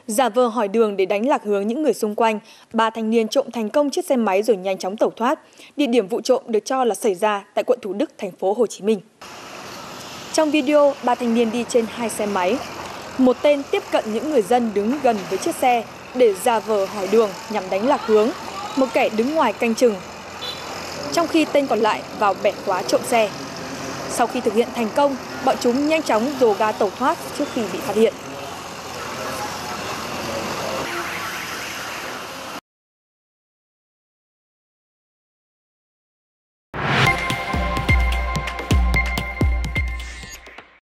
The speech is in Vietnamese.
Giả vờ hỏi đường để đánh lạc hướng những người xung quanh, 3 thanh niên trộm thành công chiếc xe máy rồi nhanh chóng tẩu thoát. Địa điểm vụ trộm được cho là xảy ra tại quận Thủ Đức, thành phố Hồ Chí Minh. Trong video, 3 thanh niên đi trên 2 xe máy. Một tên tiếp cận những người dân đứng gần với chiếc xe để giả vờ hỏi đường nhằm đánh lạc hướng. Một kẻ đứng ngoài canh chừng, trong khi tên còn lại vào bẻ khóa trộm xe. Sau khi thực hiện thành công, bọn chúng nhanh chóng dồ ga tẩu thoát trước khi bị phát hiện.